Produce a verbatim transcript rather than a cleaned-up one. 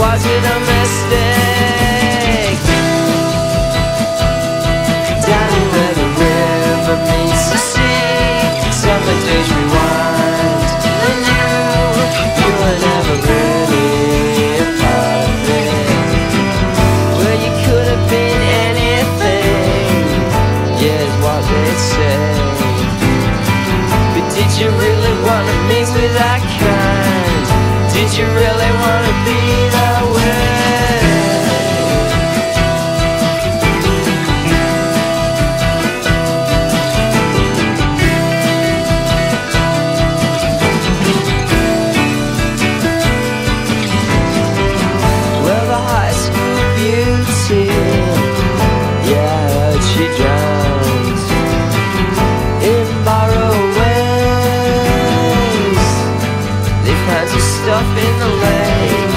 was it a mistake? Down where the river meets the sea, summer days rewind, and you, you were never really a part of it. Well, you could have been anything, yeah, is what they'd say. But did you really wanna meet with that kind? Did you really wanna be that way? Well, the high school beauty, yeah, I heard she drowned in borrowed ways. They found your stuff in the lake.